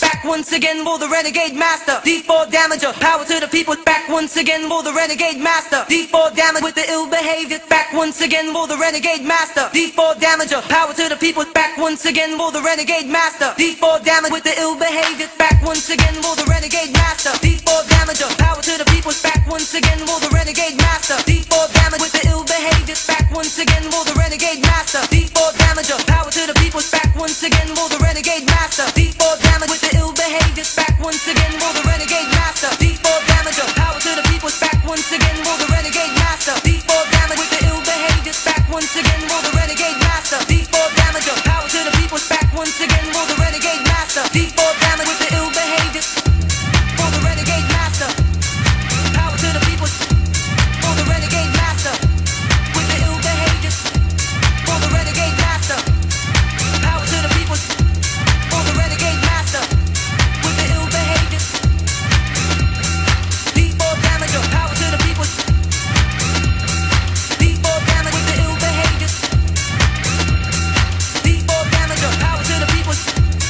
back once again for the renegade master. D4 damager, power to the people, back once again for the renegade master. D4 damage with the ill behavior, back once again for the renegade master. D4 damager, power to the people, back once again for the renegade master. D4 damage with the ill behavior, back once again for the renegade master. D4 damager, power to the people, back once again for the renegade master. D4 damage with the ill behavior, back once again for the renegade master. D4 damager, power to the people, back once again for the renegade master. D4 damage with the ill behavior, back once again for the renegade master. D4 damager, power to the people, back once again for the renegade master. D4 damage with the ill behavior, back once again for the renegade master. D4 damager, power to the people, back once again for the renegade master. D4 damage with the ill behavior for the renegade master. Power to the people for the renegade master. With the ill behavior for the renegade master. Power to the people for the renegade master. With the ill behavior. D4 damager, power to the people. D4 damage with the ill behavior. D4 damager, power to the people.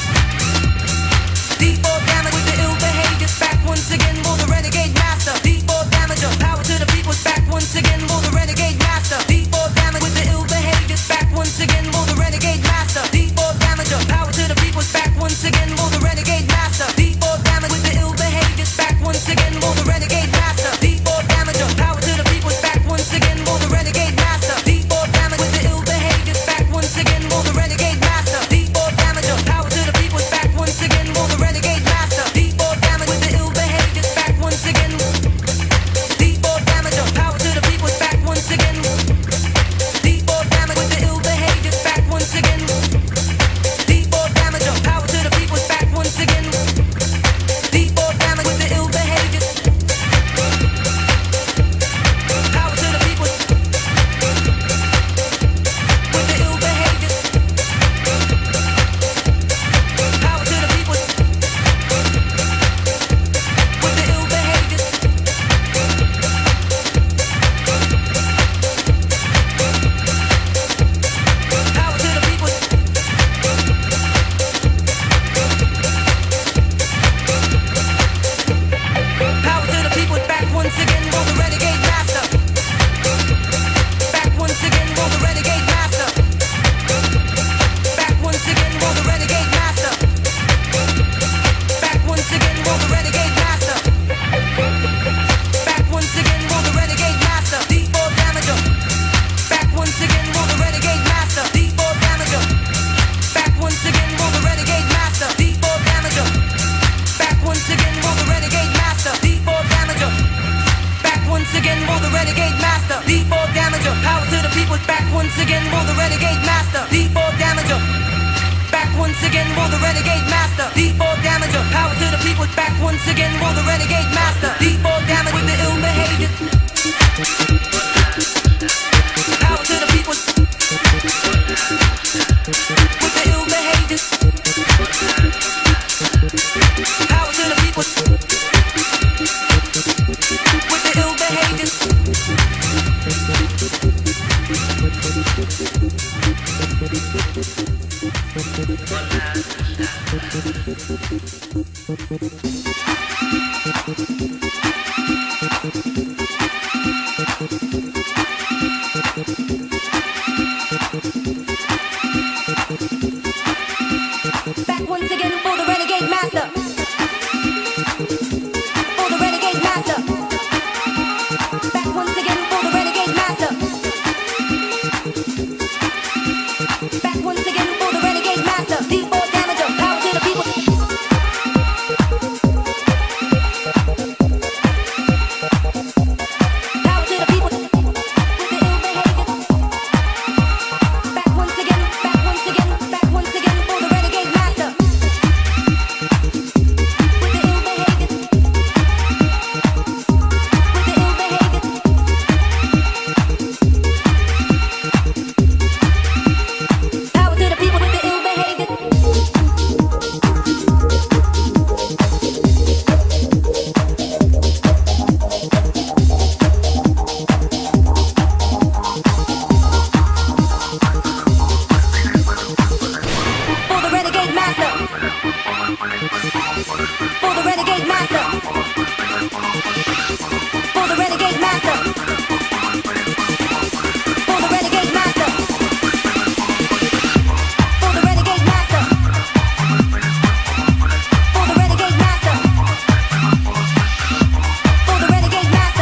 D4 damage with the ill behavior, back once again for the renegade master. D4 damager, power to the people, back once again for the renegade master. D4 damage with the ill behavior, back once again for the renegade master. D4 damager, power to the people, back once again for the renegade master. D4 damage with the ill behavior, back once again for the renegade master. D4 damager, power to the people, back once again for the renegade master. D4 damage with the ill behavior, back once again for the renegade master. D4 damager, power to the people, back once again for the renegade master. D4 damage with the ill behavior, back once again. D4 damager, power to the people, back once again. D4 damage with the ill behavior, back once again. D4 damager, power to the people, back once again. D4 damage with the ill behavior. Power to the people with the ill behavior. Power to the people with the ill behavior. Power to the people. Power to the people, back once again for the renegade master. Back once again for the renegade master. Back once again for the renegade master. Back once again for the renegade master. Back once again for the renegade master. D4 damager. Back once again for the renegade master. D4 damager. Back once again for the renegade master. D4 damager. Back once again for the renegade master. D4 damager. Back once again for the renegade master. D4 damager. Power to the people. Back once again for the renegade master. D4 damager. Back once again for the renegade master. D4 damager. Power to the people. Back once again for the renegade master. D4 damage with the ill behavior. Power to the people with the ill behavior. Power to the people with the ill behavior. Back once again for the renegade master. For the renegade master. Back once again for the renegade master. Back once again for the renegade master. D4 damager, power to the people. Power to the people. For the renegade master. For the renegade master. For the renegade master. For the renegade master. For the renegade master. For the renegade master.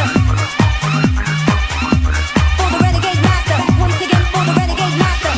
For the renegade master. Once again for the renegade master.